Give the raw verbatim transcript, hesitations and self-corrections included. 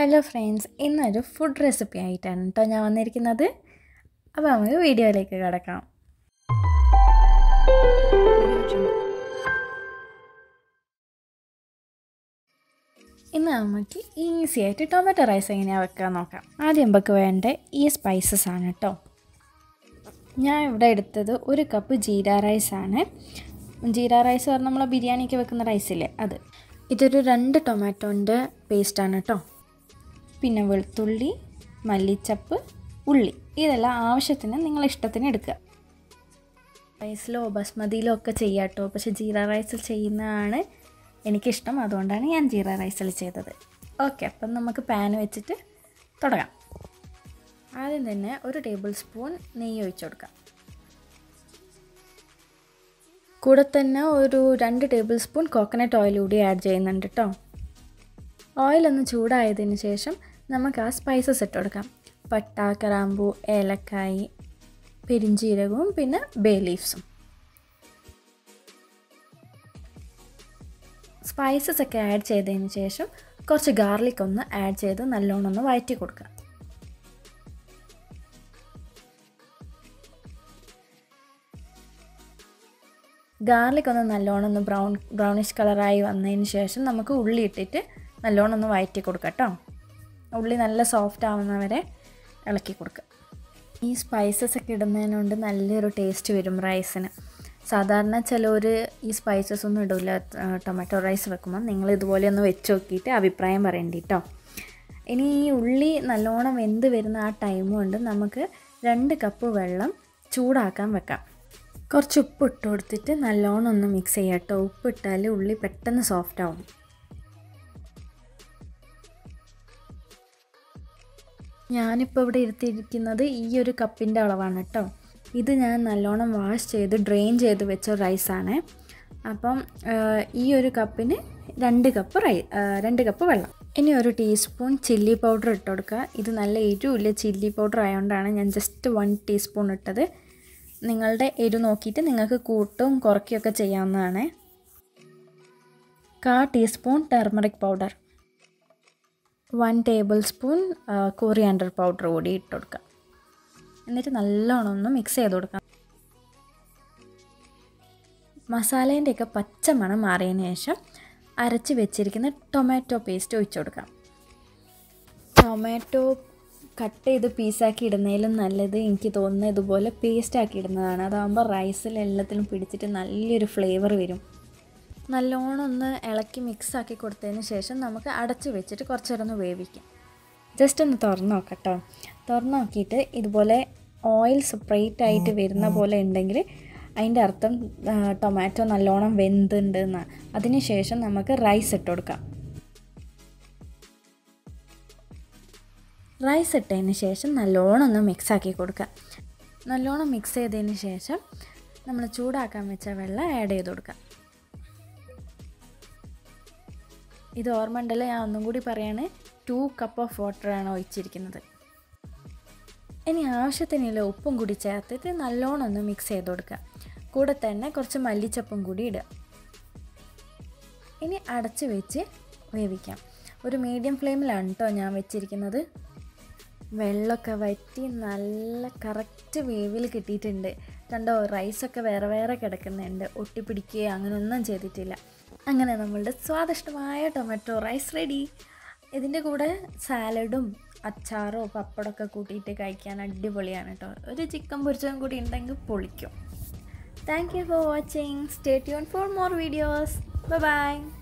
Hello friends, ഇന്നൊരു food recipe ആയിട്ടാണ് കേട്ടോ ഞാൻ വന്നിരിക്കുന്നത്. അപ്പോൾ നമുക്ക് വീഡിയോയിലേക്ക് കിടക്കാം. ഇന്ന് നമുക്ക് ഈസി ആയിട്ട് ടൊമാറ്റോ റൈസ് എങ്ങനെയാണ് വെക്കാൻ നോക്കാം. ആദ്യം നമുക്ക് വേണ്ട ഈ സ്പൈസസ് ആണ് കേട്ടോ. ഞാൻ ഇവിടെ എടുത്തത് ഒരു കപ്പ് ജീര റൈസാണ്. ജീര റൈസ് പറഞ്ഞാൽ നമ്മൾ ബിരിയാണിക്ക് വെക്കുന്ന റൈസില്ലേ അത്. ഇതൊരു രണ്ട് ടൊമാറ്റോൻ്റെ പേസ്റ്റാണ് കേട്ടോ. പിന്നെ വെളുത്തുള്ളി, മല്ലിച്ചപ്പ്, ഉള്ളി, ഇതെല്ലാം ആവശ്യത്തിന് നിങ്ങളെ ഇഷ്ടത്തിന് എടുക്കുക. റൈസിലോ ബസ്മതിയിലോ ഒക്കെ ചെയ്യാം കേട്ടോ. പക്ഷേ ജീര റൈസിൽ ചെയ്യുന്നതാണ് എനിക്കിഷ്ടം, അതുകൊണ്ടാണ് ഞാൻ ജീര റൈസിൽ ചെയ്തത്. ഓക്കെ, അപ്പം നമുക്ക് പാൻ വെച്ചിട്ട് തുടങ്ങാം. ആദ്യം തന്നെ ഒരു ടേബിൾ സ്പൂൺ നെയ്യ് ഒഴിച്ചു കൊടുക്കാം. കൂടെ തന്നെ ഒരു രണ്ട് ടേബിൾ സ്പൂൺ കോക്കനട്ട് ഓയിൽ കൂടി ആഡ് ചെയ്യുന്നുണ്ട് കേട്ടോ. ഓയിലൊന്ന് ചൂടായതിന് ശേഷം നമുക്ക് ആ സ്പൈസസ് ഇട്ട് കൊടുക്കാം. പട്ട, കറാമ്പൂ, ഏലക്കായ്, പെരിഞ്ചീരകവും പിന്നെ ബേ ലീവ്സും. സ്പൈസസ് ഒക്കെ ആഡ് ചെയ്തതിന് ശേഷം കുറച്ച് ഗാർലിക് ഒന്ന് ആഡ് ചെയ്ത് നല്ലോണം ഒന്ന് വഴറ്റി കൊടുക്കുക. ഗാർലിക് ഒന്ന് നല്ലോണം ഒന്ന് ബ്രൗൺ ബ്രൗണിഷ് കളറായി വന്നതിന് ശേഷം നമുക്ക് ഉള്ളി ഇട്ടിട്ട് നല്ലോണം ഒന്ന് വഴറ്റി കൊടുക്കാം കേട്ടോ. ഉള്ളി നല്ല സോഫ്റ്റ് ആവുന്നവരെ ഇളക്കി കൊടുക്കുക. ഈ സ്പൈസസ് ഒക്കെ ഇടുന്നതിനുകൊണ്ട് നല്ലൊരു ടേസ്റ്റ് വരും റൈസിന്. സാധാരണ ചിലർ ഈ സ്പൈസസ് ഒന്നും ഇടില്ല ടൊമാറ്റോ റൈസ് വെക്കുമ്പോൾ. നിങ്ങൾ ഇതുപോലെ ഒന്ന് വെച്ച് നോക്കിയിട്ട് അഭിപ്രായം പറയേണ്ടി കേട്ടോ. ഇനി ഈ ഉള്ളി നല്ലോണം വെന്ത് വരുന്ന ആ ടൈം കൊണ്ട് നമുക്ക് രണ്ട് കപ്പ് വെള്ളം ചൂടാക്കാൻ വെക്കാം. കുറച്ച് ഉപ്പ് ഇട്ട് കൊടുത്തിട്ട് നല്ലോണം ഒന്ന് മിക്സ് ചെയ്യാം കേട്ടോ. ഉപ്പ് ഇട്ടാൽ ഉള്ളി പെട്ടെന്ന് സോഫ്റ്റ് ആവും. ഞാനിപ്പോൾ ഇവിടെ എടുത്തിരിക്കുന്നത് ഈ ഒരു കപ്പിൻ്റെ അളവാണ് കേട്ടോ. ഇത് ഞാൻ നല്ലോണം വാഷ് ചെയ്ത് ഡ്രെയിൻ ചെയ്ത് വെച്ച റൈസാണ്. അപ്പം ഈ ഒരു കപ്പിന് രണ്ട് കപ്പ് റൈ രണ്ട് കപ്പ് വെള്ളം. ഇനി ഒരു ടീസ്പൂൺ ചില്ലി പൗഡർ ഇട്ട് കൊടുക്കുക. ഇത് നല്ല എരിവില്ല ചില്ലി പൗഡർ ആയതുകൊണ്ടാണ് ഞാൻ ജസ്റ്റ് വൺ ടീസ്പൂൺ ഇട്ടത്. നിങ്ങളുടെ എരിവ് നോക്കിയിട്ട് നിങ്ങൾക്ക് കൂട്ടും കുറയ്ക്കുകയൊക്കെ ചെയ്യാവുന്നതാണ്. കാ teaspoon turmeric powder, one table spoon coriander powder കൂടി ഇട്ട് കൊടുക്കാം. എന്നിട്ട് നല്ലോണം ഒന്ന് മിക്സ് ചെയ്ത് കൊടുക്കാം. മസാലേൻ്റെയൊക്കെ പച്ച മണം മാറിയതിന് ശേഷം അരച്ച് വെച്ചിരിക്കുന്ന ടൊമാറ്റോ പേസ്റ്റ് ഒഴിച്ചു കൊടുക്കാം. ടൊമാറ്റോ കട്ട് ചെയ്ത് പീസാക്കി ഇടുന്നതിലും നല്ലത് എനിക്ക് തോന്നുന്നത് ഇതുപോലെ പേസ്റ്റാക്കി ഇടുന്നതാണ്. അതാകുമ്പോൾ റൈസിൽ എല്ലാത്തിലും പിടിച്ചിട്ട് നല്ലൊരു ഫ്ലേവർ വരും. നല്ലോണം ഒന്ന് ഇളക്കി മിക്സാക്കി കൊടുത്തതിന് ശേഷം നമുക്ക് അടച്ച് വെച്ചിട്ട് കുറച്ച് നേരം ഒന്ന് വേവിക്കാം. ജസ്റ്റ് ഒന്ന് തുറന്ന് നോക്കട്ടോ. തുറന്ന് നോക്കിയിട്ട് ഇതുപോലെ ഓയിൽ സെപ്പറേറ്റ് ആയിട്ട് വരുന്ന പോലെ ഉണ്ടെങ്കിൽ അതിൻ്റെ അർത്ഥം ടൊമാറ്റോ നല്ലോണം വെന്തുണ്ട് എന്നാണ്. അതിന് ശേഷം നമുക്ക് റൈസ് ഇട്ട് കൊടുക്കാം. റൈസ് ഇട്ടതിന് ശേഷം നല്ലോണം ഒന്ന് മിക്സാക്കി കൊടുക്കുക. നല്ലോണം മിക്സ് ചെയ്തതിന് ശേഷം നമ്മൾ ചൂടാക്കാൻ വെച്ച വെള്ളം ആഡ് ചെയ്ത് കൊടുക്കുക. ഇത് ഓർമ്മ ഉണ്ടല്ലോ, ഞാൻ ഒന്നും കൂടി പറയാണ്, ടു കപ്പ് ഓഫ് വാട്ടറാണ് ഒഴിച്ചിരിക്കുന്നത്. ഇനി ആവശ്യത്തിനുള്ള ഉപ്പും കൂടി ചേർത്തിട്ട് നല്ലോണം ഒന്ന് മിക്സ് ചെയ്ത് കൊടുക്കുക. കൂടെ തന്നെ കുറച്ച് മല്ലിച്ചപ്പും കൂടി ഇടുക. ഇനി അടച്ച് വെച്ച് വേവിക്കാം. ഒരു മീഡിയം ഫ്ലെയിമിലാണ് കേട്ടോ ഞാൻ വെച്ചിരിക്കുന്നത്. വെള്ളമൊക്കെ വറ്റി നല്ല കറക്റ്റ് വേവിൽ കിട്ടിയിട്ടുണ്ട്. കണ്ടോ, റൈസൊക്കെ വേറെ വേറെ കിടക്കുന്നുണ്ട്, ഒട്ടിപ്പിടിക്കുകയോ അങ്ങനെയൊന്നും ചെയ്തിട്ടില്ല. അങ്ങനെ നമ്മളുടെ സ്വാദിഷ്ടമായ ടൊമാറ്റോ റൈസ് റെഡി. ഇതിൻ്റെ കൂടെ സാലഡും അച്ചാറോ പപ്പടമൊക്കെ കൂട്ടിയിട്ട് കഴിക്കാൻ അടിപൊളിയാണ് കേട്ടോ. ഒരു ചിക്കൻ പൊരിച്ചതും കൂടി ഉണ്ടെങ്കിൽ പൊളിക്കും. Thank you for watching. Stay tune for more videos. Bye by.